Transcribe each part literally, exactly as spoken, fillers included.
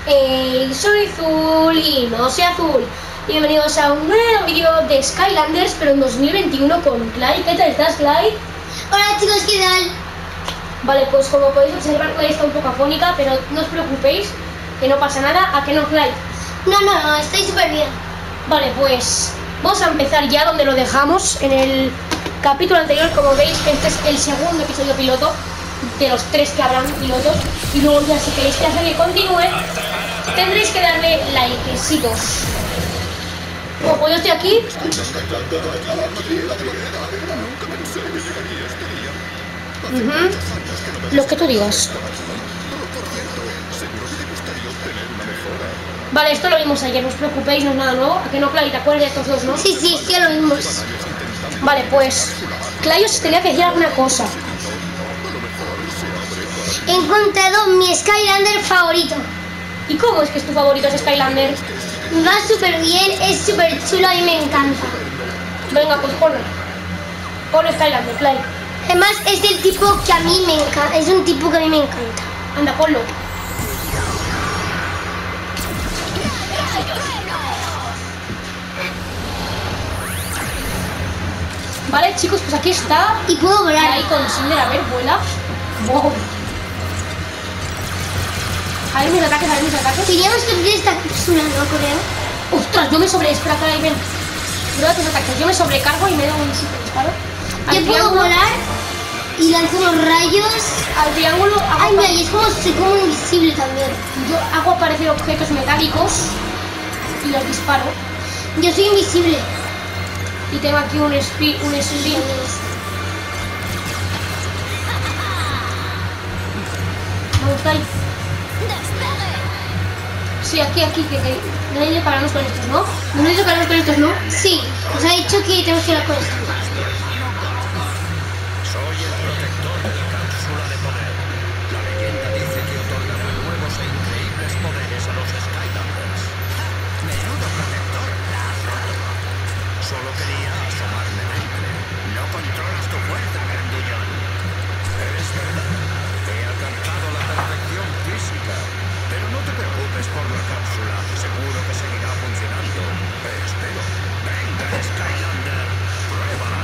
Hey, soy Azul y no soy Azul. Bienvenidos a un nuevo vídeo de Skylanders, pero en dos mil veintiuno con Clyde. ¿Qué tal estás, Clyde? Hola chicos, ¿qué tal? Vale, pues como podéis observar, Clyde está un poco afónica, pero no os preocupéis, que no pasa nada. ¿A que no, Clyde? No, no, no, estoy súper bien. Vale, pues vamos a empezar ya donde lo dejamos en el capítulo anterior. Como veis, este es el segundo episodio piloto de los tres que habrán pilotos, y luego ya si queréis que la serie continúe tendréis que darle likecitos. Como pues yo estoy aquí. Uh-huh. Lo que tú digas. Vale, esto lo vimos ayer, no os preocupéis, no es nada nuevo. ¿A que no, Clyde? ¿Te acuerdas de estos dos, no? Sí, sí, sí, lo vimos. Vale, pues Clyde os tenía que decir alguna cosa. He encontrado mi Skylander favorito. ¿Y cómo es que es tu favorito ese Skylander? Va súper bien, es súper chulo, a mí me encanta. Venga, pues ponlo. Ponlo Skylander, Clyde. Además es el tipo que a mí me encanta, es un tipo que a mí me encanta. Anda, ponlo. Vale, chicos, pues aquí está. Y puedo volar. Ahí con Cinder, a ver, vuela. Wow. A ver mis ataques, a ver mis ataques. Teníamos que abrir esta cápsula, ¿no, creo? Ostras, yo me sobre... Espera, Clyde, ven. Prueba tus ataques. Yo me sobrecargo y me doy un super disparo. Al Yo puedo triángulo, volar y lanzo unos rayos. al triángulo hago, Ay, mira, y es como, soy como invisible también. yo hago aparecer objetos metálicos y los disparo. Yo soy invisible. Y tengo aquí un speed, un spin. Vamos, Clyde. Sí, aquí, aquí, que, que no hay que pararnos con estos, ¿no? No hay que pararnos con estos, ¿no? Sí, os ha dicho que tenemos que ir a con esto. Soy el protector de la cápsula de poder. La leyenda dice que otorgará nuevos e increíbles poderes a los Skylanders. Menudo protector, Lázaro. Solo quería asomarme dentro. No controlas tu fuerza, grandullón. Es verdad. He alcanzado la perfección física. Pero no te preocupes por la cápsula. Seguro que seguirá funcionando. Espero. Venga, Skylander. Pruébala.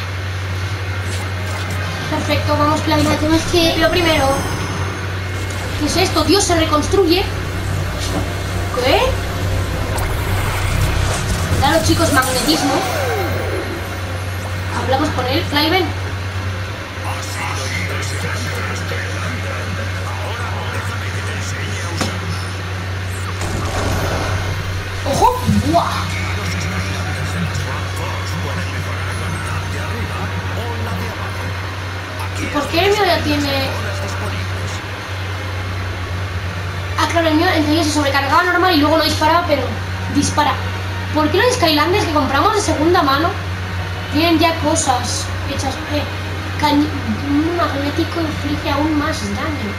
Perfecto, vamos, Clyde. Tenemos que... Lo primero. ¿Qué es esto? Dios, se reconstruye. ¿Qué? Claro, chicos, magnetismo. Hablamos con él. Clyde, ven. Ha sido impresionante, Skylander. Ahora déjame que te enseñe a usarla. ¡Ojo! ¡Buah! Los Skylanders de las Swamp Force pueden mejorar la mitad de arriba o la de abajo. Aquí ¿Por qué el mío ya tiene...? horas disponibles. Ah, claro, el mío enseguida se sobrecargaba normal y luego no disparaba, pero dispara. ¿Por qué los Skylanders que compramos de segunda mano tienen ya cosas hechas? Eh, cañ... Un magnético inflige aún más daño.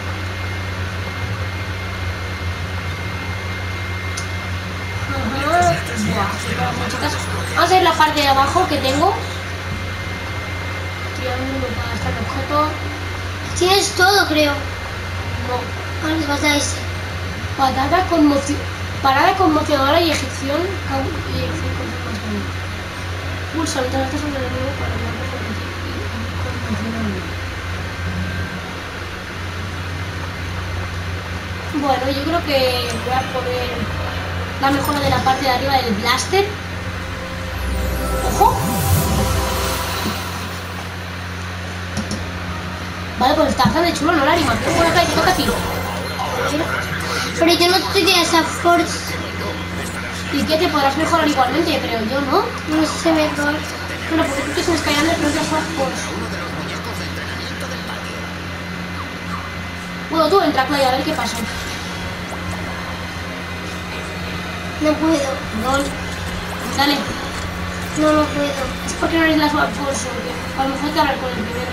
Ajá. Buah, sí, para muchas. Vamos a ver la parte de abajo que tengo. Triángulo para gastar objeto. Tienes todo, creo. No. Ahora les vas a ese. Parada conmocio... Parada conmocionadora y ejecución. Y ejecución conmocionadora. Pulsa mientras estás sobre el enemigo para no repetir y conmocionarlo. Bueno, yo creo que voy a poner la mejora de la parte de arriba del blaster. ¡Ojo! Vale, pues está bastante chulo, ¿no? La animación. Bueno, acá te toca a ti. Pero yo no estoy de esa force. ¿Y qué? Te podrás mejorar igualmente, creo yo, ¿no? No sé mejor. Bueno, porque tú tienes un Skylander, pero otras Sword Force. Bueno, tú entra, Clyde, a ver qué pasa. No puedo. Gol. Dale. No, no puedo. Es porque no eres la Sword Force, o qué. A lo mejor hay que hablar con el primero.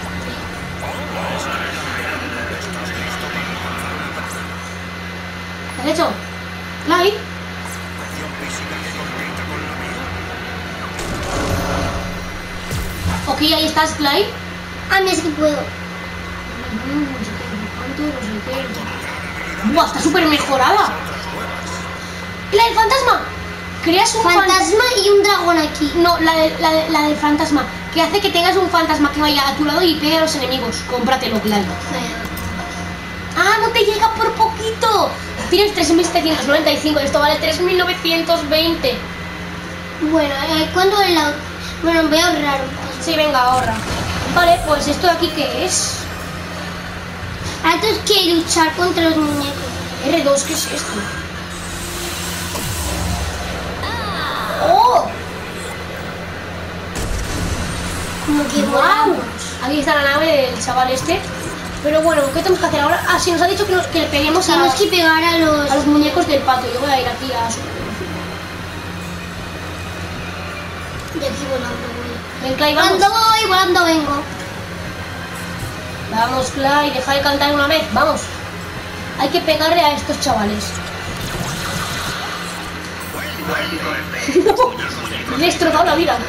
¿Qué has hecho? Clyde. Ok, ahí estás, Clyde. Ah, mira, es que puedo. No sé qué, no sé qué. Buah, está súper mejorada. ¿Y la del fantasma? Creas un Fantasma fan- y un dragón aquí. No, la, de, la, de, la del fantasma. Que hace que tengas un fantasma que vaya a tu lado y pegue a los enemigos. Cómpratelo, claro. Ah, no te llega por poquito. Tienes tres mil setecientos noventa y cinco. Esto vale tres mil novecientos veinte. Bueno, eh, ¿cuándo es la...? Bueno, voy a ahorrar un poco. Sí, venga, ahorra. Vale, pues esto de aquí, ¿qué es? Ahora tenemos que luchar contra los muñecos. R dos, ¿qué es esto? ¡Oh! Como que ¡Wow! volamos. Aquí está la nave del chaval este. Pero bueno, ¿qué tenemos que hacer ahora? Ah, sí, nos ha dicho que, nos, que le peguemos a, Tenemos que pegar a los... a los muñecos del pato. Yo voy a ir aquí a su... De aquí volando, voy. Ven, Clay, vamos. Volando voy, volando vengo. Vamos, Clay, deja de cantar una vez. Vamos. Hay que pegarle a estos chavales. No, le he destrozado la vida.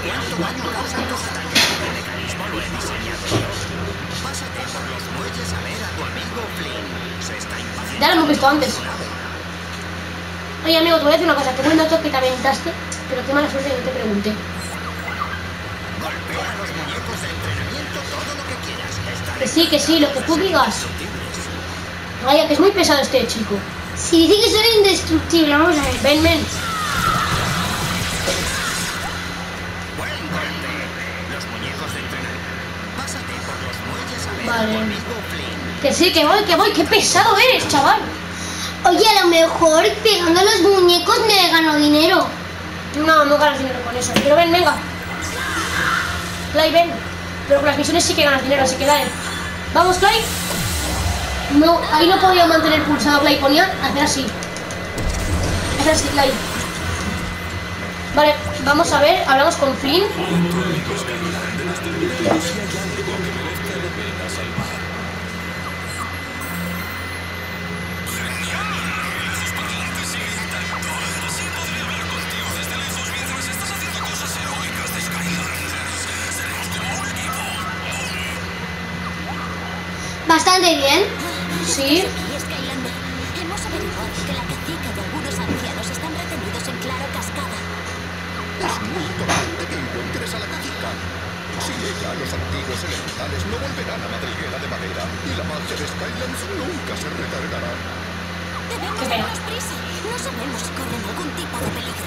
Ya lo hemos visto antes. Oye, amigo, te voy a decir una cosa. Qué buen dato que te aventaste, pero qué mala suerte que no te pregunté. Que sí, que sí, lo que tú digas. Vaya, que es muy pesado este chico. Si dice que soy indestructible, vamos a ver. Ven, ven. Vale. Que sí, que voy, que voy. Qué pesado eres, chaval. Oye, a lo mejor pegando a los muñecos me gano dinero. No, no ganas dinero con eso. Pero ven, venga. Clay, ven. Pero con las misiones sí que ganas dinero, así que dale. Vamos, Clay. No, ahí no podía mantener pulsado Clay. Ponía hacer así. Hacer así, Clay. Vale, vamos a ver. Hablamos con Flynn. Bastante bien. Sí. Skylander, hemos averiguado que la cacica de algunos ancianos están retenidos en Claro Cascada. Es muy importante que encuentres a la cacica. Sin ella, los antiguos elementales no volverán a madriguera de madera y la magia de Skylands nunca se recargará. Debemos Qué pena. darnos prisa. No sabemos si corren algún tipo de peligro.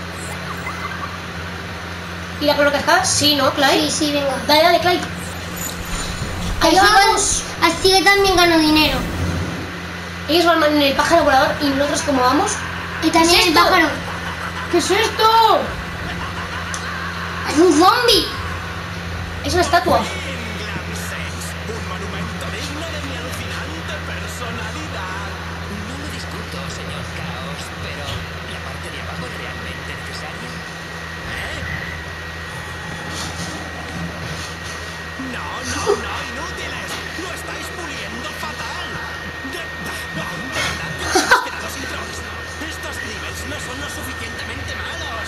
¿Y la clorocascada? Sí, ¿no, Clay? Sí, sí, venga. Dale, dale, Clay. Así, Ahí vamos. que- así que también gano dinero. Ellos van en el pájaro volador y nosotros cómo vamos. Y también ¿Qué es el esto? pájaro. ¿Qué es esto? Es un zombie. Es una estatua. Un monumento digno de mi alucinante personalidad. No lo discuto, señor Caos, pero ¿la parte de abajo es realmente necesaria? No, no, no, inútiles. Lo estáis puliendo fatal. De, no, de verdad que nos hemos quedado sin trolls. Estos niveles no son lo suficientemente malos.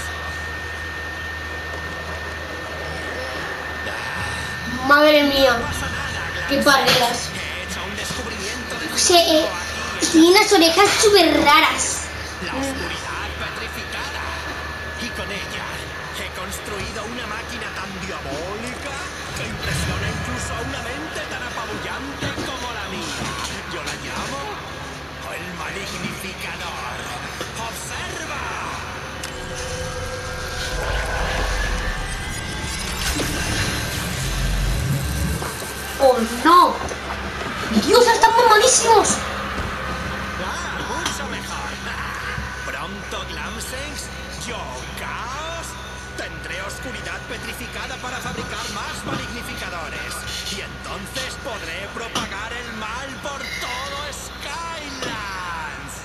Madre mía. Qué barreras. He hecho un descubrimiento de O sea, eh, tiene unas orejas súper raras. la oscuridad petrificada. Y con ella he construido una máquina tan diabólica que impresiona incluso a una mente tan apabullante como la mía. Yo la llamo el Malignificador. ¡Observa! ¡Oh, no! ¡Dios, están mamadísimos! ¡Ah, mucho mejor! Pronto, Glamsengs, yo, Caos, tendré oscuridad petrificada para fabricar más malignificadores. Y entonces podré propagar el mal por todo Skylands.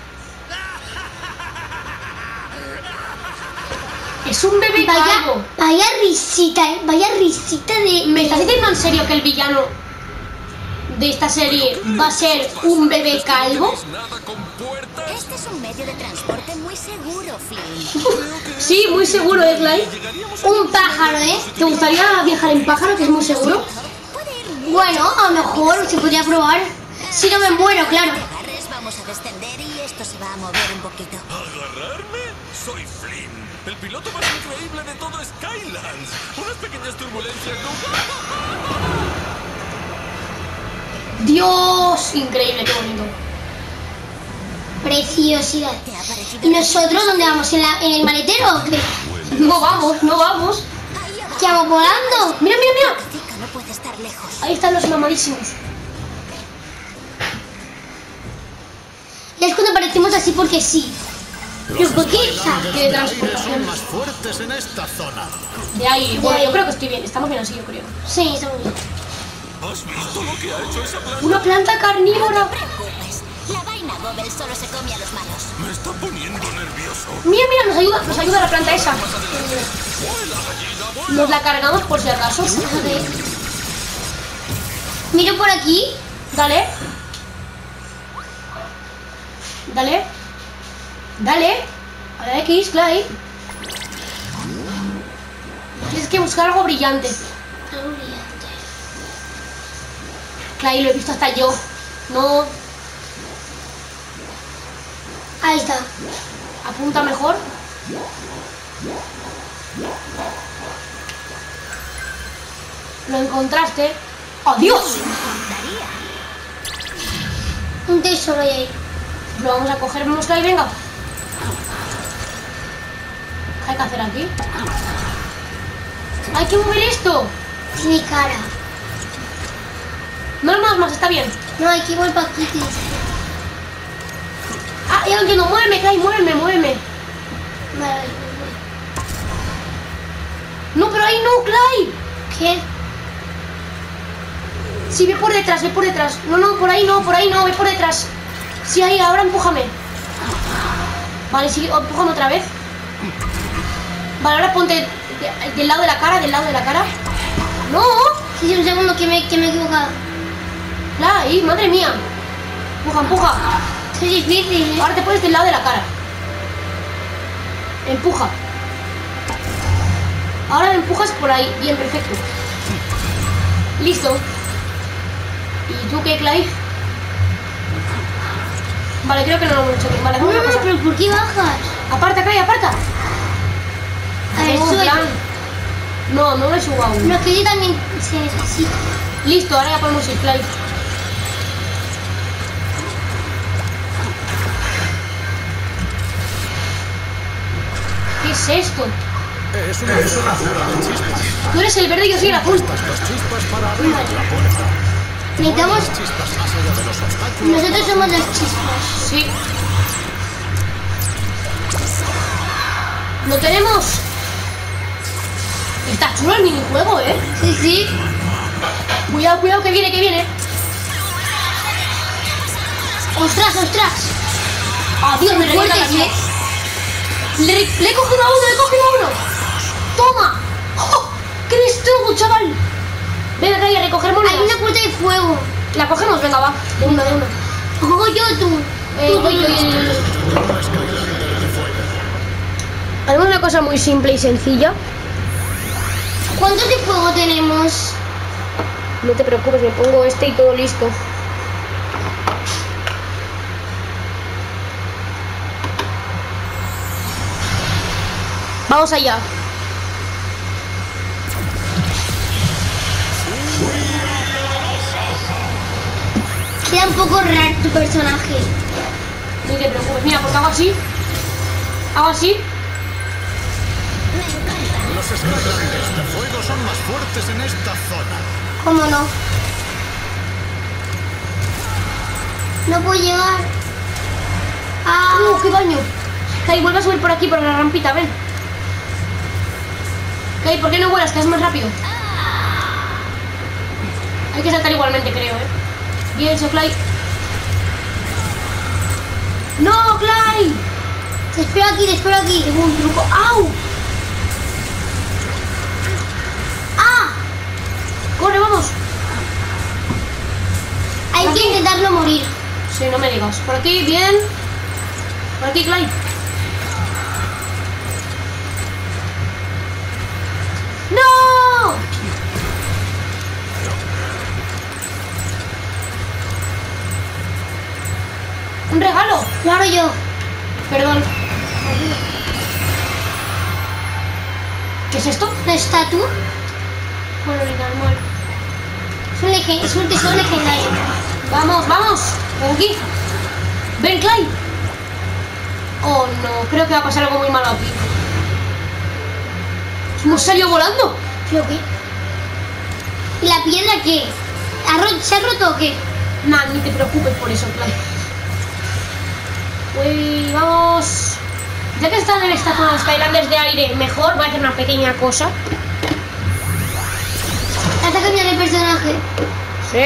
Es un bebé Vaya, calvo. vaya risita, eh, vaya risita de... ¿Me estás diciendo en serio que el villano de esta serie va a ser un bebé calvo? Este es un medio de transporte muy seguro, Flynn. Sí, muy seguro, ¿eh, Clay? Un pájaro, ¿eh? ¿Te gustaría viajar en pájaro, que es muy seguro? Puede ir muy Bueno, a lo mejor se podría probar. Si no me muero, claro. agarres, vamos vamos a descender y esto se va a mover un poquito. ¿Agarrarme? Soy Flynn, el piloto más increíble de todo Skylands. Unas pequeñas turbulencias no... Dios, increíble, qué bonito. Preciosidad. ¿Te ha parecido? ¿Y nosotros dónde vamos? ¿En, la, en el maletero o qué? No vamos, no vamos. Ahí abajo. ¿Qué vamos volando? Mira, mira, mira. La cacica no puede estar lejos. Ahí están los mamadísimos. Y es cuando parecemos así porque sí. Pero ¿por qué esa? Qué Son transportación. más fuertes en esta zona. De ahí, De bueno, ahí. yo creo que estoy bien. Estamos bien así, yo creo. Sí, está muy bien. ¿Has visto lo que ha hecho esa planta? Una planta No carnívora. te preocupes. La vaina Gobel solo se come a los malos. Me está poniendo nervioso. Mira, mira, nos ayuda, nos ayuda la planta esa. Vuela, gallina, vuela. Nos la cargamos por si acaso. Miro por aquí. Dale. Dale. Dale. A la X, Clyde. Tienes que buscar algo brillante. Clyde, lo he visto hasta yo. No. Ahí está. Apunta mejor. Lo encontraste. ¡Adiós! Un tesoro hay ahí. Lo vamos a coger. Vamos, Clyde, venga. ¿Qué hay que hacer aquí? Hay que mover esto. Tiene cara. No, más, más, está bien. No, hay que ir para aquí. tío. Ah, ya lo entiendo. Muéveme, Clyde, muéveme, muéveme. Vale, vale, vale. No, pero ahí no, Clyde. ¿Qué? Sí, ve por detrás, ve por detrás. No, no, por ahí no, por ahí no, ve por detrás. Sí, ahí, ahora empújame. Vale, sí, empújame otra vez. Vale, ahora ponte de- del lado de la cara, del lado de la cara. No, Sí, sí, un segundo que me, que me he equivocado. la ahí, madre mía. Empuja, empuja. Es difícil, ¿eh? Ahora te pones del lado de la cara. Empuja. Ahora me empujas por ahí. Bien, perfecto. Listo. ¿Y tú qué, Clyde? Vale, creo que no lo hemos hecho bien. Vale, No, hacemos no, una no, cosa. pero ¿por qué bajas? Aparta, Clyde, aparta. A ver, Tengo un sube. plan. No, no me subo aún. No, es que yo también se necesita. Listo, ahora ya podemos ir, Clyde. ¿Qué es esto? Es una cerradura de chispas. Tú eres el verde y yo soy el azul. Estas dos chispas para abrir la puerta. Necesitamos... Chispas más allá de los obstáculos. Nosotros somos las chispas. Sí. ¡Lo tenemos! Está chulo el minijuego, ¿eh? Sí, sí. Cuidado, cuidado, que viene, que viene. ¡Ostras, ostras! ¡Adiós, me revienta la Fuertes, vida! ¿eh? Le, le he cogido a uno, le he cogido a uno. ¡Toma! ¡Oh! ¡Qué destrugo, chaval! Venga, Clyde, a recoger monedas. Hay una puerta de fuego. La cogemos, venga, va. De una, de una. Juego yo, tú. Eh, Tú, voy tú, yo, tú. yo, yo, yo. Haremos una cosa muy simple y sencilla. ¿Cuántos de fuego tenemos? No te preocupes, me pongo este y todo listo. Vamos allá. Queda un poco raro tu personaje. No te preocupes, mira, porque hago así. Hago así. Los Skylanders de fuego son más fuertes en esta zona. ¿Cómo no? No puedo llegar. Ah, ¡Uh, qué baño! Kai, vuelve a subir por aquí, por la rampita, ven. Kai, ¿por qué no vuelas? Que es más rápido. Hay que saltar igualmente, creo, ¿eh? Bien hecho, Clyde. ¡No, Clyde! te espero aquí, te espero aquí. Tengo un truco. ¡Au! ¡Ah! ¡Corre, vamos! Hay que intentarlo morir. Sí, no me digas. Por aquí, bien. Por aquí, Clyde. ¡No! ¡Un regalo! Claro, yo. Perdón. ¿Qué es esto? ¿Una estatua? Bueno, ni normal. Es un, lege- es un tesoro legendario. Vamos, vamos. Ven aquí. Ven, Clay. Oh, no. Creo que va a pasar algo muy malo aquí. ¿Hemos salido volando? Creo que. ¿Y la piedra qué? ¿Ha ro- ¿Se ha roto o qué? Nah, ni te preocupes por eso, Clay. Uy, vamos. Ya que están en esta zona de Skylanders de aire, mejor voy a hacer una pequeña cosa. ¿Has a cambiar el personaje? Sí.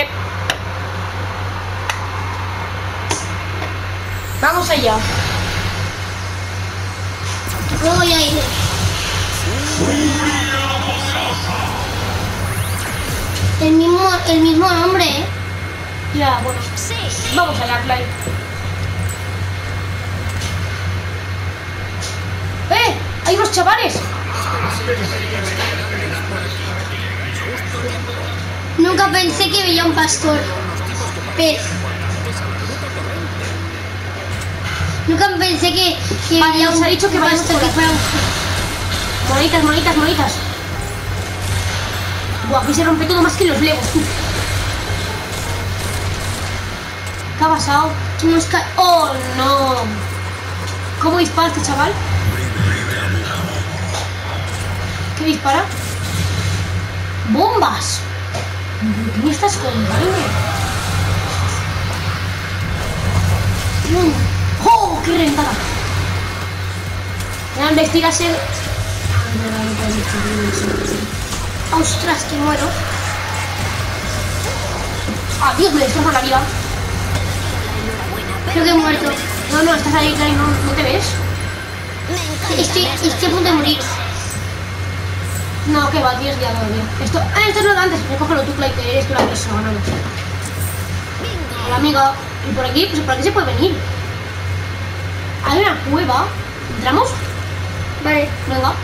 Vamos allá. Luego ya iré. El mismo, el mismo nombre, ¿eh? Ya, bueno. Sí. Vamos allá, Clay. ¡Eh! ¡Hay unos chavales! Nunca pensé que veía un pastor. Pez. Nunca pensé que, que Vale, veía os un, ha dicho que un vayamos pastor por que aquí. fuera un... Monitas, monitas, monitas. Buah, aquí se rompe todo más que los legos, tú. ¿Qué ha pasado? Hemos ca- ¡Oh, no! ¿Cómo dispara este chaval? ¿Qué dispara? ¡Bombas! ¿Qué me estás contando? ¡Oh, qué rentada! Me han vestido a ser... ¡Ostras, que muero! ¡Adiós, me destrozan la vida! Creo que he muerto. No, no, estás ahí, Clay, no, no te ves. Estoy, estoy a punto de morir. No, que va, tienes día todavía. Esto, ah, esto es lo de antes. Recógelo tú, Clay, que eres tú la que se ha ganado. Hola, amiga. Y por aquí, pues por aquí se puede venir. Hay una cueva. ¿Entramos? Vale. Venga.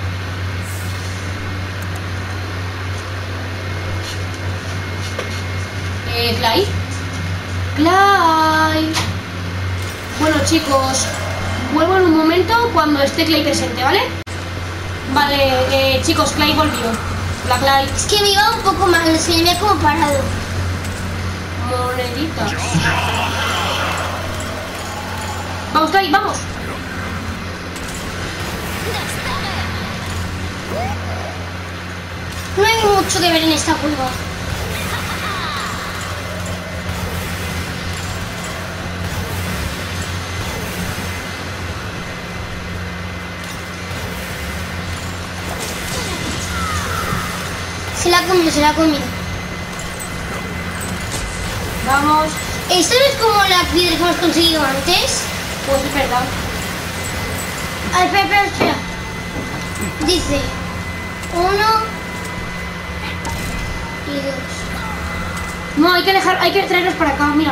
Eh, Clay. Clay. Bueno, chicos, vuelvo en un momento cuando esté Clay presente, ¿vale? Vale, eh, chicos, Clay volvió. La Clay. Es que me iba un poco mal, se me había como parado. Moneditas. Vamos, Clay, vamos. No hay mucho que ver en esta cueva. Se la ha comido, se la ha comido. Vamos. ¿Esto no es como la piedra que hemos conseguido antes? Pues es verdad. A ver, espera, espera, espera. Dice uno y dos. No, hay que dejar, hay que traerlos para acá, mira.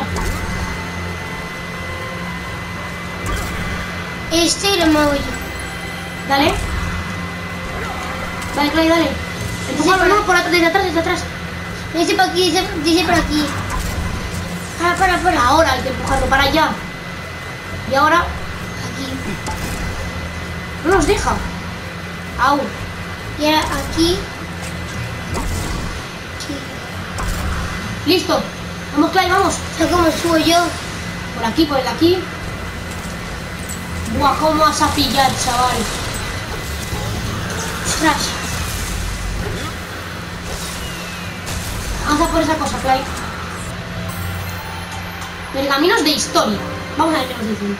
Este lo muevo yo. Dale. Dale, Clay, dale. Empújalo, Sí, no, por atrás, desde atrás, desde atrás. Dice por aquí, dice, dice por aquí. Para, para, para. Ahora hay que empujarlo para allá. Y ahora, Aquí. no nos deja. Au. Y ahora aquí. Aquí. Listo. Vamos, Clay, vamos. ¿Esto cómo subo yo? Por aquí, por el de aquí. Buah, cómo vas a pillar, chaval. Ostras. Vamos a por esa cosa, Clay. Pergaminos de historia. Vamos a ver qué nos dicen.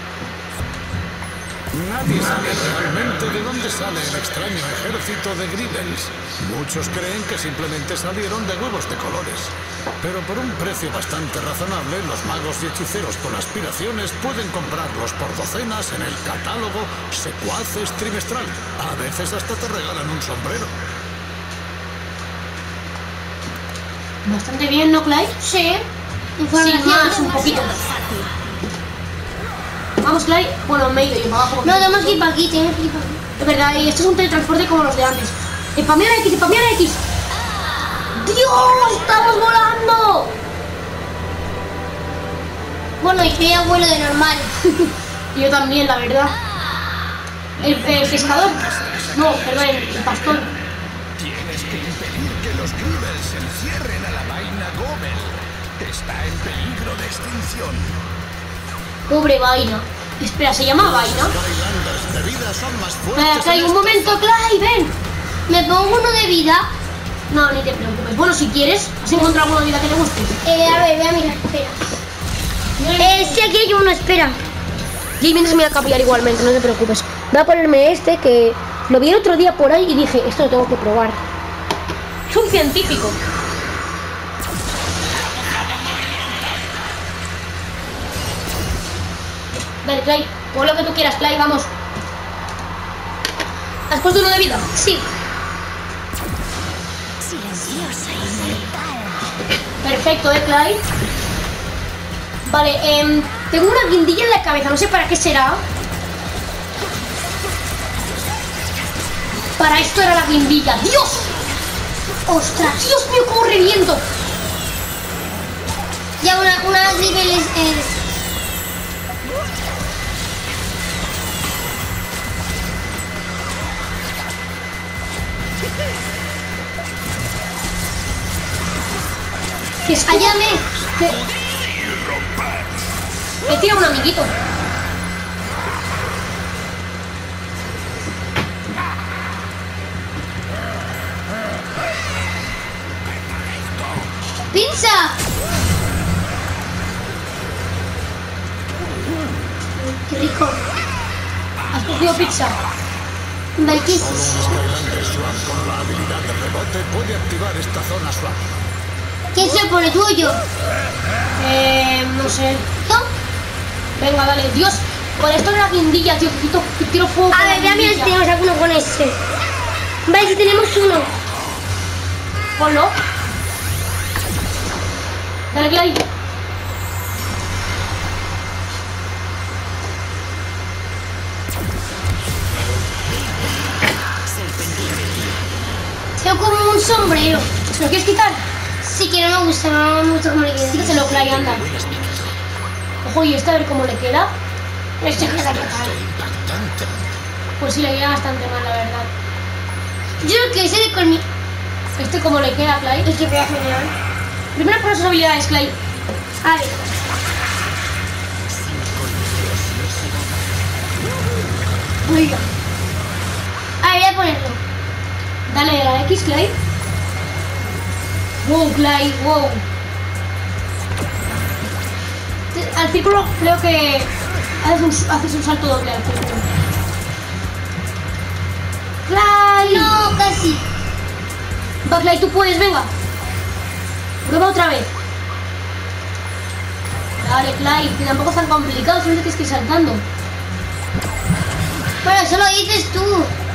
Nadie sabe realmente de dónde sale el extraño ejército de Gribbels. Muchos creen que simplemente salieron de huevos de colores. Pero por un precio bastante razonable, los magos y hechiceros con aspiraciones pueden comprarlos por docenas en el catálogo Secuaces trimestral. A veces hasta te regalan un sombrero. Bastante bien, ¿no, Clay? Sí. Sin Información. más, un poquito. Vamos, Clay. Bueno, me he ido yo para abajo. No, tenemos que ir para aquí, tenemos que ir para aquí. Es verdad, y esto es un teletransporte como los de antes. ¡Spamear X, spamear X! ¡Dios! ¡Estamos volando! Bueno, y yo ya vuelo de normal. Y yo también, la verdad. El, el pescador. No, perdón, el, el pastor. Tienes que impedir que los Grievels encierren a la vaina Gobel. Está en peligro de extinción. Pobre vaina. Espera, ¿se llama vaina? Skylanders de vida son más Nada, fuertes. Clay, en un esta momento, zona. Clay, ven. Me pongo uno de vida. No, ni te preocupes. Bueno, si quieres, ¿has encontrado alguna vida que te guste? Eh, a ver, voy a mirar, espera. Eh, sí, aquí hay uno, espera. Jamie se me va a cambiar igualmente, no te preocupes. Voy a ponerme este que lo vi el otro día por ahí y dije, esto lo tengo que probar. Es un científico. Dale, Clay, pon lo que tú quieras, Clay, vamos. ¿Has puesto uno de vida? Sí. Silenciosa y mortal. Perfecto, ¿eh, Clay? Vale, eh, tengo una guindilla en la cabeza, no sé para qué será. Para esto era la guindilla. ¡Dios! ¡Ostras! ¡Dios mío, cómo reviento! Ya una, una niveles. Eh, Que es allá me. que... Me tira un amiguito. ¡Pinza! ¡Qué rico! Has cogido pizza. Vale, ¿qué es Solo eso? un Skylander Swap con la habilidad de rebote puede activar esta zona swap. ¿Quién se pone tú o yo? Eh, no sé. ¿No? Venga, dale. Dios, con esto de la guindilla, tío, que quito, que tiro fuego. A con la ver, voy a mirar si guindilla. tenemos alguno con ese. Vale, si tenemos uno. Ponlo. Dale, Clay. Tengo como un sombrero. ¿Lo quieres quitar? Sí, que no me gusta, no me gusta cómo le queda. Quítaselo, Clay, anda. Ojo, y este a ver cómo le queda. Este queda fatal. Impactante. Pues sí, le queda bastante mal, la verdad. Yo creo que ese de colmillo. Este cómo le queda, Clay. Es que queda genial. Primero por sus habilidades, Clay. A ver. Uy. A ver, voy a ponerlo. Dale a la X, Clay. Wow, Clay, wow. Te- Al círculo creo que haces un, haces un salto doble al círculo. Clay. No, casi. Va, Clay, tú puedes, venga. Prueba otra vez. Dale, Clay, que tampoco es tan complicado, solo tienes que ir saltando. Bueno, eso lo dices tú.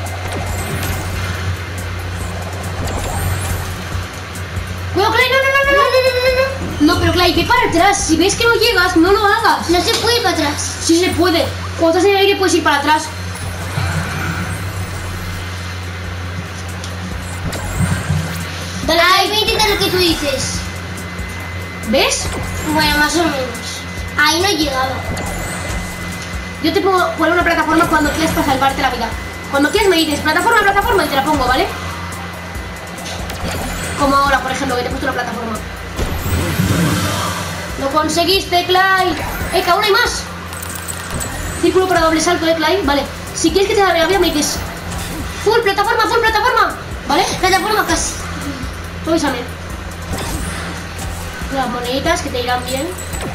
Cuidado, Clay, no, no, no, no, no, no, no, no. No, pero Clay, ve para atrás. Si ves que no llegas, no lo hagas. No se puede ir para atrás. Sí se puede. Cuando estás en el aire puedes ir para atrás. Dale, Ahí Clay. voy a intentar lo que tú dices. ¿Ves? Bueno, más o menos. Ahí no he llegado. Yo te pongo poner una plataforma cuando quieras para salvarte la vida. Cuando quieras me dices plataforma, plataforma y te la pongo, ¿vale? Como ahora, por ejemplo, que te he puesto una plataforma. Lo conseguiste, Clay. ¡Eh, que aún hay más! Círculo para doble salto, ¿eh, Clay? Vale. Si quieres que te la vida, me dices full plataforma, full plataforma. ¿Vale? Plataforma casi. Tú avísame. Las moneditas que te irán bien.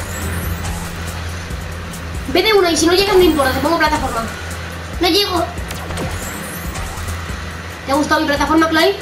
Ve de una y si no llegas no importa, te pongo plataforma. No llego. ¿Te ha gustado mi plataforma, Clay?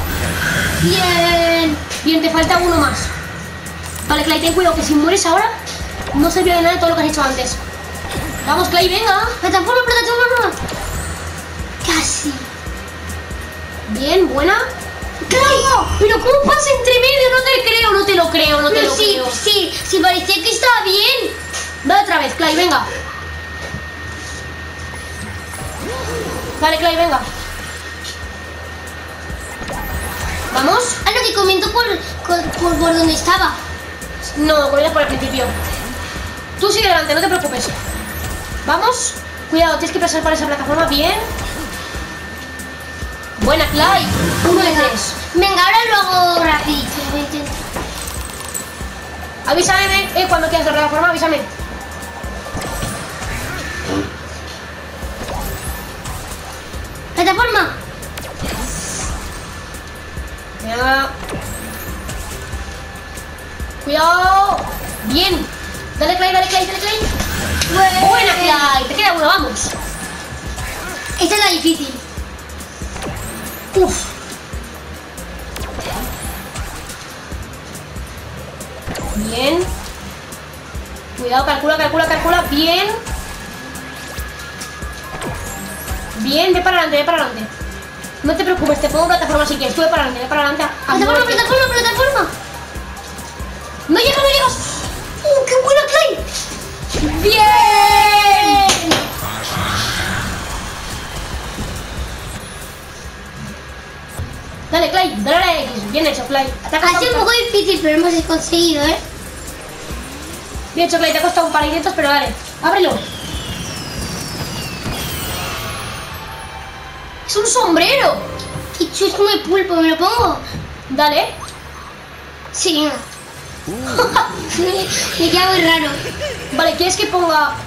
Bien. Bien, te falta uno más. Vale, Clay, ten cuidado que si mueres ahora no servirá de nada todo lo que has hecho antes. Vamos, Clay, venga. Plataforma, plataforma. Casi. Bien, buena. ¡Clay! Pero ¿cómo pasa entre medio? No te creo, no te lo creo, no te Pero lo sí, creo. sí, sí, parecía que estaba bien. Dale otra vez, Clay, venga. Dale, Clay, venga. ¿Vamos? Ah, no, que comento por, por, por, por donde estaba. No, voy a por el principio. Tú sigue adelante, no te preocupes. Vamos. Cuidado, tienes que pasar por esa plataforma. Bien. Buena, Clyde. Uno de tres. Venga, ahora lo hago rapidito. Voy a intentar. Avísame, eh, cuando quieras la plataforma, avísame. Plataforma. Venga. Cuidado. Bien. Dale, Clyde, dale, Clyde, dale, Clyde. Bueno. Buena, Clyde. Te queda uno, vamos. Esta es la difícil. Uf. Bien. Cuidado, calcula, calcula, calcula. Bien. Bien, ve para adelante, ve para adelante. No te preocupes, te pongo plataforma si quieres. Tú ve para adelante, ve para adelante. a- a Plataforma, muerte. plataforma, plataforma. ¡No llegas, no llegas! ¡Uh, qué buena, Clyde! ¡Bien! Dale, Clyde, dale a la X. Bien hecho, Clyde. Te ha Ha costado sido un un poco difícil, pero hemos conseguido, ¿eh? Bien hecho, Clyde, te ha costado un par de intentos, pero dale. Ábrelo. ¡Es un sombrero! Qué chusco el pulpo, ¿me lo pongo? Dale. Sí, venga. Me queda muy raro. Vale, ¿quieres que ponga...?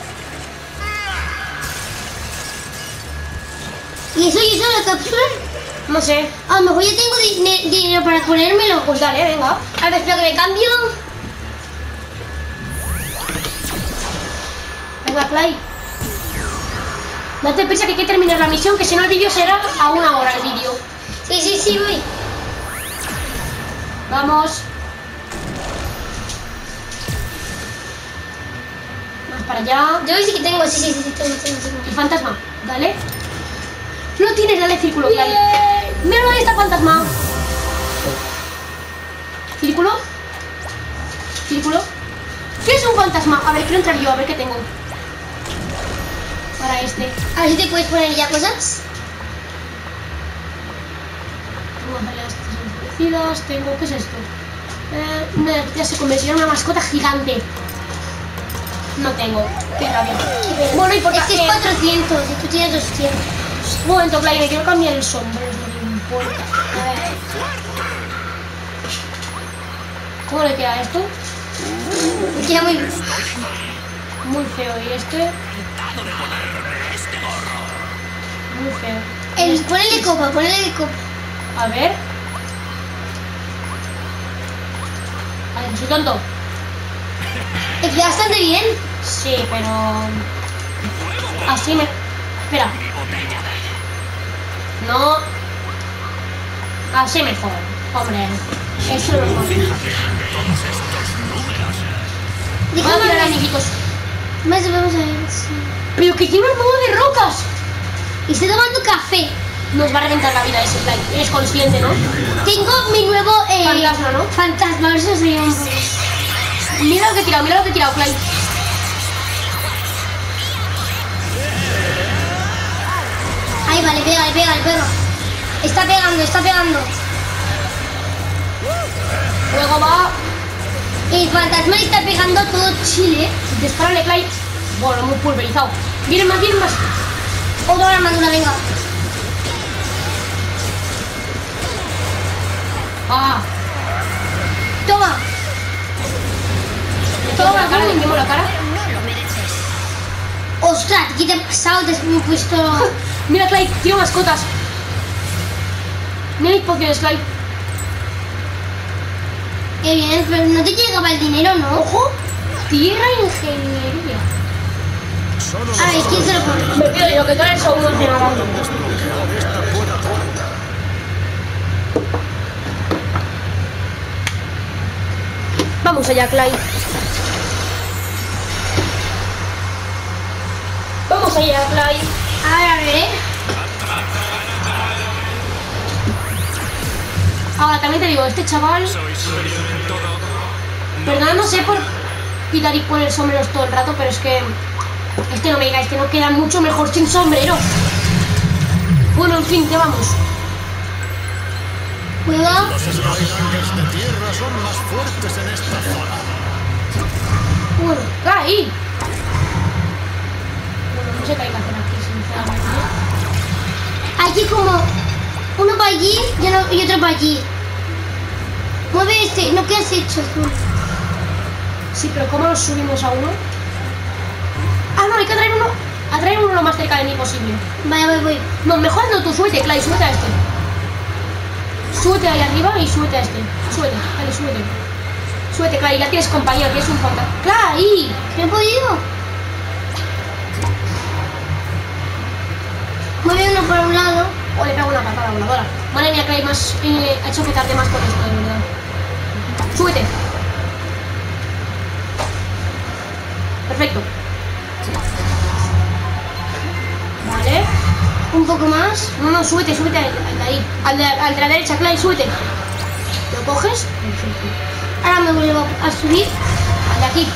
¿Y eso y eso la cápsula? No sé. A lo mejor yo tengo di- dinero para ponérmelo. Pues dale, venga. A ver, espera que me cambio. Venga, Clyde. Date prisa que hay que terminar la misión, que si no el vídeo será a una hora el vídeo. Sí, sí, sí, voy. Vamos. Más para allá. Yo sí que tengo, sí, sí, sí, tengo, tengo, tengo. El fantasma, dale. No tienes, dale círculo, Clyde. Mira dónde está el fantasma. Círculo. Círculo. ¿Qué es un fantasma? A ver, quiero entrar yo, a ver qué tengo. Para este. A ver si te puedes poner ya cosas. Tengo peleas enfurecidas, tengo... ¿Qué es esto? Eh, una ya se convertirá en una mascota gigante. No tengo. Qué rabia. Bueno, y porque... Este es cuatrocientos y tú tienes doscientos. Un momento, Clyde, me quiero cambiar el sombrero, no me importa. A ver. ¿Cómo le queda esto? Me queda muy... Muy feo. ¿Y este? Muy feo. El, ponele copa, ponele copa. A ver. A ver, soy tonto. Te queda bastante bien. Sí, pero... Así me... Espera. No. Así mejor. Hombre. Eso es lo mejor. Vamos a tirar Déjame amiguitos. más, vamos a ver. Sí. Pero que tiene un modo de rocas. Y estoy tomando café. Nos va a reventar la vida ese Clyde. Eres consciente, ¿no? Tengo mi nuevo... Eh, Fantasma, ¿no? Fantasma, a ver si os digo un poco. Mira lo que he tirado, mira lo que he tirado, Clyde. Ahí vale, pega, le pega, le pega. Está pegando, está pegando. Luego va... El fantasma le está pegando a todo Chile. Dispárale, Clyde. Bueno, muy pulverizado. Vienen más, vienen más. Otra armadura, venga. Ah. Toma. Le quemo la cara, le quemo la cara. Ostras, ¿qué te ha pasado? Te has puesto... Mira, Clyde, tiro mascotas. Mira mis pociones, Clyde. Qué bien, pero no te llegaba el dinero, ¿no? Ojo. Tierra e ingeniería. Solo A ver, ¿quién se lo pone? Me pido yo que tú eres un ordenador. desbloquear esta puerta. Vamos allá, Clyde. Vamos allá, Clyde. A ver, a ver, ¿eh? Ahora también te digo, este chaval, perdón, no sé por quitar y poner sombreros todo el rato, pero es que este no me digáis que no queda mucho mejor sin sombrero. Bueno, en fin, ¿qué vamos? Cuidado. Los Skylanders de tierra son más fuertes en esta zona. Vamos allá. Cuidado. Solo los Skylanders de tierra son más fuertes en esta zona. Solo los Skylanders de tierra son más fuertes en esta zona. Solo los Skylanders de tierra son más fuertes en esta zona. Solo los Skylanders de tierra son más fuertes en esta zona. Bueno, caí. Bueno, no sé qué hay que hacer aquí, sinceramente. Aquí como uno para allí y, uno, y otro para allí. Mueve este, ¿no? ¿Qué has hecho tú? Sí, pero ¿cómo nos subimos a uno? Ah, no, hay que traer uno, a traer uno lo más cerca de mí posible. Vaya, voy, voy. No, mejor no, tú súbete, Clay, súbete a este. Súbete ahí arriba y súbete a este. Súbete, vale, súbete. Súbete, Clay, ya tienes compañía, tienes un fantasma. ¡Clay! ¿No he podido? Mueve uno por un lado. O le pego una patada voladora. Madre mía, Clay, más, eh, ha hecho que tarde más con esto, de verdad. Súbete. Perfecto. Vale. Un poco más. No, no, súbete, súbete al, al de ahí. Al de, al de la derecha, Clay, súbete. ¿Lo coges? Perfecto. Ahora me vuelvo a subir. Al de aquí.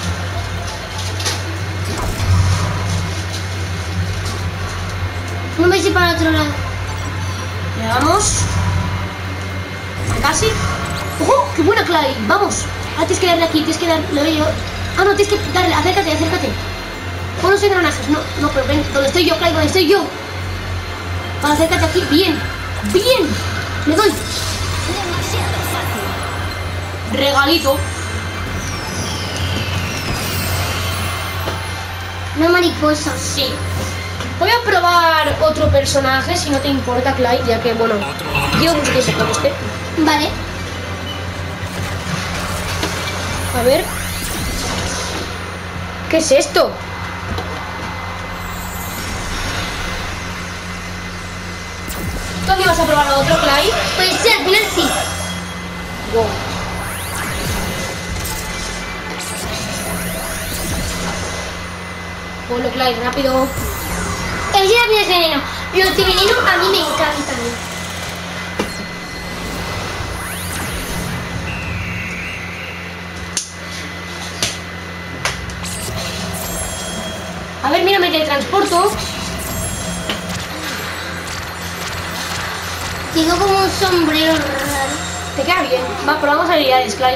No me estoy para el otro lado. Le damos. Casi. ¡Ojo! ¡Qué buena, Clay! ¡Vamos! Ahora tienes que darle aquí, tienes que darle. Le doy yo. Ah, no, tienes que darle. Acércate, acércate. Pon los engranajes. No, no, pero ven. ¿Dónde estoy yo, Clay? ¿Dónde estoy yo? Vale, acércate aquí. Bien. Bien. Le doy. Demasiado fácil. Regalito. Una mariposa. Sí. Voy a probar otro personaje, si no te importa, Clay, ya que, bueno, llevo mucho tiempo con este. Vale. A ver. ¿Qué es esto? ¿Tú aquí vas a probar a otro, Clay? Pues sí, al final sí. Wow. Bueno, Clay, rápido. El de rápido es veneno. Los de veneno a mí me encantan. A ver, mira, me teletransporto. Tengo como un sombrero raro. Te queda bien. Va, probamos habilidades, Clay.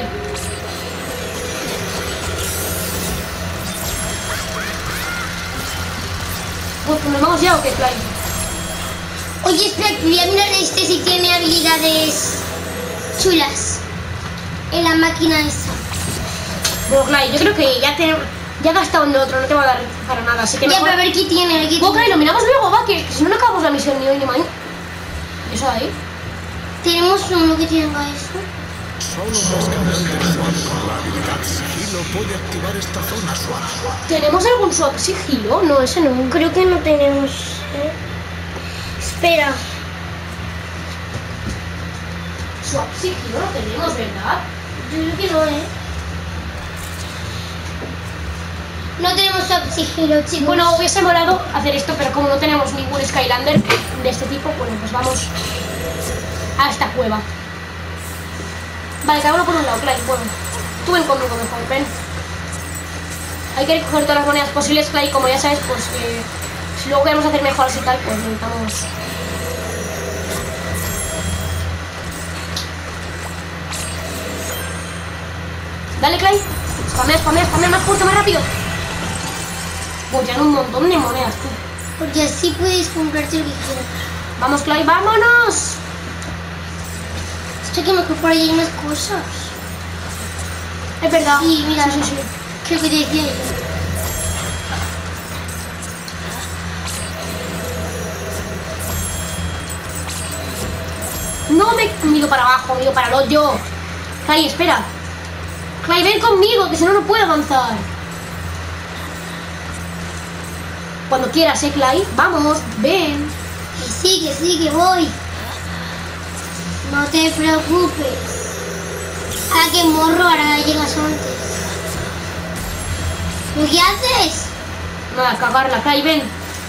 Pues nos vamos ya o qué, Clay. Oye, espera, voy a mirar este si tiene habilidades chulas. En la máquina esa. Bueno, Clay, yo creo que ya te ya he gastado en el otro, no te va a dar para nada, así que Ya, mejor... pero a ver qué tiene, a ver qué Bueno, Clay, tiene. lo miramos luego, va, que si no, no acabamos la misión ni hoy ni mañana. Eso de ahí. Tenemos uno que tenga eso. Solo un escalante SWAT con la habilidad sigilo puede activar esta zona SWAT. ¿Tenemos algún swap sigilo? No, ese no. Creo que no tenemos. ¿eh? Espera. Swap sigilo no tenemos, ¿verdad? Yo creo que no, ¿eh? No tenemos sigilo, chicos. Bueno, hubiese molado hacer esto, pero como no tenemos ningún Skylander de este tipo, bueno, pues vamos a esta cueva. Vale, cada uno por un lado, Clay. Bueno, tú ven conmigo mejor, ven. Hay que recoger todas las monedas posibles, Clay. Como ya sabes, pues eh, si luego queremos hacer mejoras y tal, pues necesitamos... Dale, Clay. Spamea, spamea, spamea más fuerte, más rápido. Pues ya un montón de monedas, tú. Porque así puedes comprarte lo que quieras. Vamos, Clay, vámonos. Esto que mejor por ahí hay más cosas. Es verdad. Sí, mira, Sí, sí, sí. creo que te decía yo. No me miro para abajo, miro para el hoyo. Clay, espera. Clay, ven conmigo, que si no, no puedo avanzar. Cuando quieras, eh, Clay. Vamos, ven. Que sí, que sí, que voy. No te preocupes. Ah, que morro, ahora llegas antes. ¿Pero qué haces? Nada, cagarla, Clay, ven.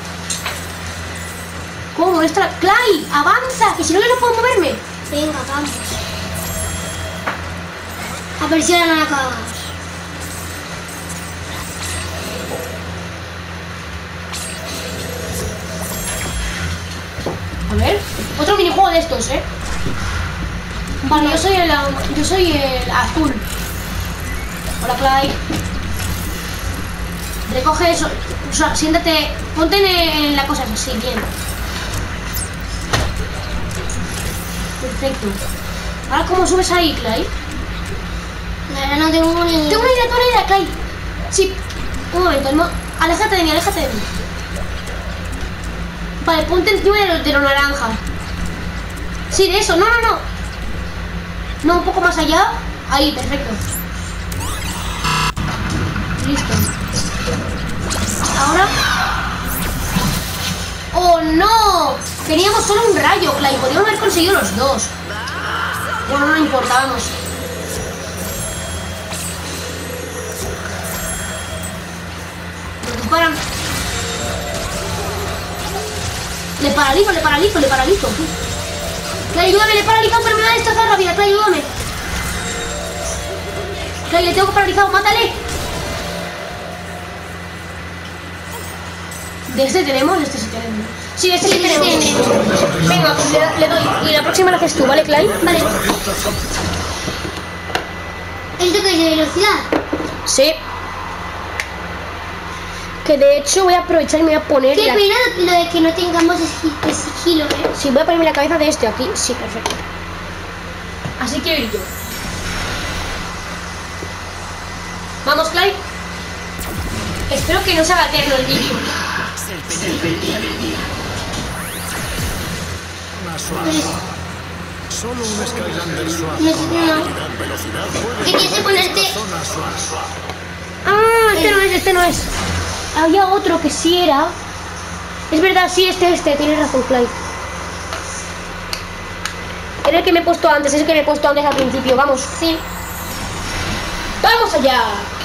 ¿Cómo? Esta... Clay, avanza, que si no, yo no puedo moverme. Venga, vamos. A ver si ahora no la acabamos. A ver, otro minijuego de estos, ¿eh? Vale, yo soy el, yo soy el azul. Hola, Clay. Recoge eso. O sea, siéntate. Ponte en, en la cosa así, bien. Perfecto. Ahora, ¿cómo subes ahí, Clay? Ahora no tengo ni idea. Tengo una idea, tengo una idea, Clay. Sí. Un momento, no. Aléjate de mí, aléjate de mí. Vale, ponte encima de lo, de lo naranja. Sí, de eso. No, no, no. No, un poco más allá. Ahí, perfecto. Listo. Ahora. ¡Oh, no! Teníamos solo un rayo, Clay. Podríamos haber conseguido los dos. Bueno, no importa, vamos. Nos disparan. Le paralizo, le paralizo, le paralizo. Clay, ayúdame, le he paralizado, pero me va a destrozar la vida. Clay, ayúdame. Clay, le tengo paralizado, mátale. ¿De este tenemos? De este sí tenemos. Sí, de este sí, sí tenemos. Venga, pues le, le doy. Y la próxima la haces tú, ¿vale, Clay? Vale. ¿Esto que es de velocidad? Sí. Que de hecho voy a aprovechar y me voy a poner... Qué la... pena lo de que no tengamos esi- sigilo, ¿eh? Sí, voy a ponerme la cabeza de este aquí. Sí, perfecto. Así que ir yo. Vamos, Clay. Espero que no se haga eterno el vídeo. Una suave. Solo un Skylander suave No, con no. habilidad, velocidad puede ¿Qué quieres ponerte? zona suave. Ah, este no es, este no es. Había otro que sí era. Es verdad, sí, este, este. Tienes razón, Clay. Era el que me he puesto antes, es el que me he puesto antes al principio. Vamos, sí. ¡Vamos allá!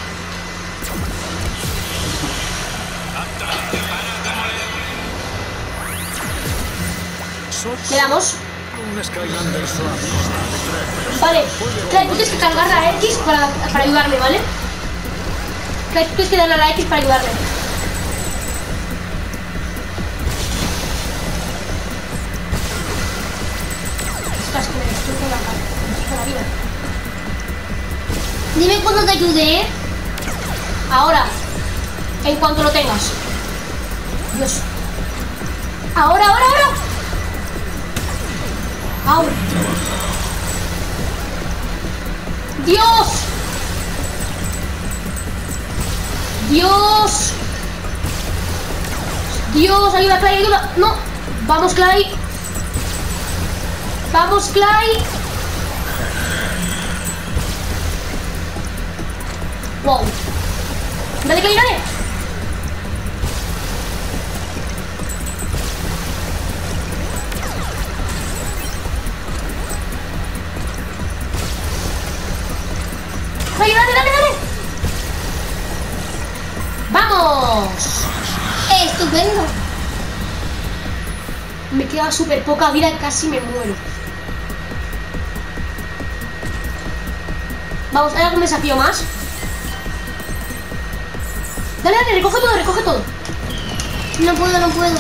Le damos. Un Skylander suave. Vale, Clay, tú tienes que cargar la X para, para ayudarme, ¿vale? Clay, tú tienes que darle a la X para ayudarme. Ostras, que me destruye la cara, me destruye la vida. Dime cuándo te ayude, ¿eh? Ahora, en cuanto lo tengas. Dios. Ahora, ahora, ahora. Ahora. Dios. Dios. Dios, ayuda, Clay, ayuda. No. Vamos, Clay. Vamos, Clay. Wow. Dale, Clay, dale. Clay, dale, dale, dale. ¡Vamos! Estupendo. Me queda súper poca vida, casi me muero. Vamos, ¿hay algún desafío más? Dale, dale, recoge todo, recoge todo. No puedo, no puedo.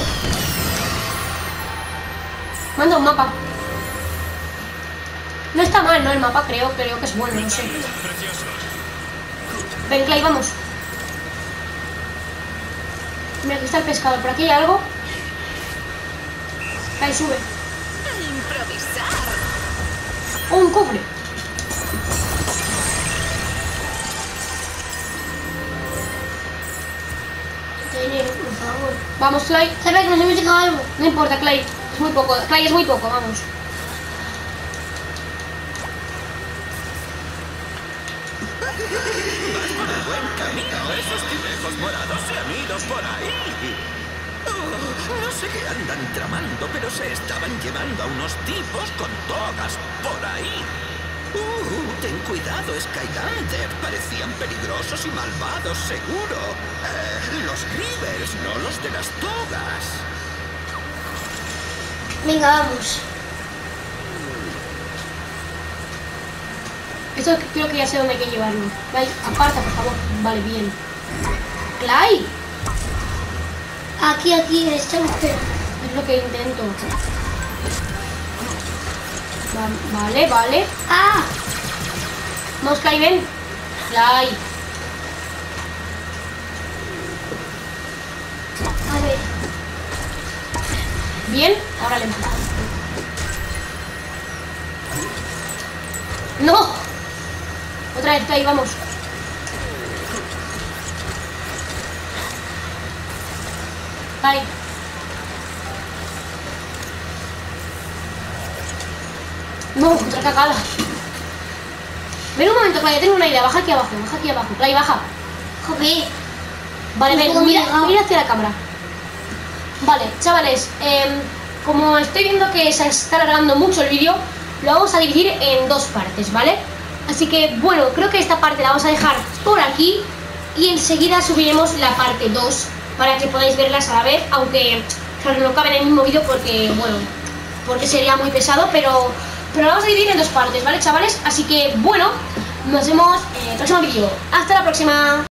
Manda un mapa. No está mal, ¿no? El mapa creo, creo que es bueno, no sé. Ven, Clay, vamos. Mira, aquí está el pescado. ¿Por aquí hay algo? Clay, sube. Improvisar. ¡Oh, un cofre! Dinero, por favor. Vamos, Clay. ¿Sabes que nos hemos llegado algo? No importa, Clay. Es muy poco. Clay, es muy poco, vamos. Buen camino, esos tinejos morados se han ido por ahí. Oh, no sé qué andan tramando, pero se estaban llevando a unos tipos con togas por ahí. Uh, ten cuidado, Skylander. Parecían peligrosos y malvados, seguro. Eh, los Grievers, no los de las togas. Venga, vamos. Esto creo que ya sé dónde hay que llevarlo. Clay, aparta, por favor. Vale, bien. Clay. Aquí, aquí, está usted. Es lo que intento. Va- Vale, vale. ¡Ah! Vamos, Clay, ven. Clay. Bien, ahora le mata. ¡No! Otra vez, ahí vamos. Vale. No, otra cagada. Ven un momento, Claudia, tengo una idea. Baja aquí abajo, baja aquí abajo. Claudia, baja. Joder. Vale, No ven, puedo mira, mirar. mira hacia la cámara. Vale, chavales, eh, como estoy viendo que se está alargando mucho el vídeo, lo vamos a dividir en dos partes, ¿vale? Así que, bueno, creo que esta parte la vamos a dejar por aquí y enseguida subiremos la parte dos para que podáis verlas a la vez, aunque claro, no cabe en el mismo vídeo porque, bueno, porque sería muy pesado, pero, pero lo vamos a dividir en dos partes, ¿vale, chavales? Así que, bueno, nos vemos en el próximo vídeo. ¡Hasta la próxima!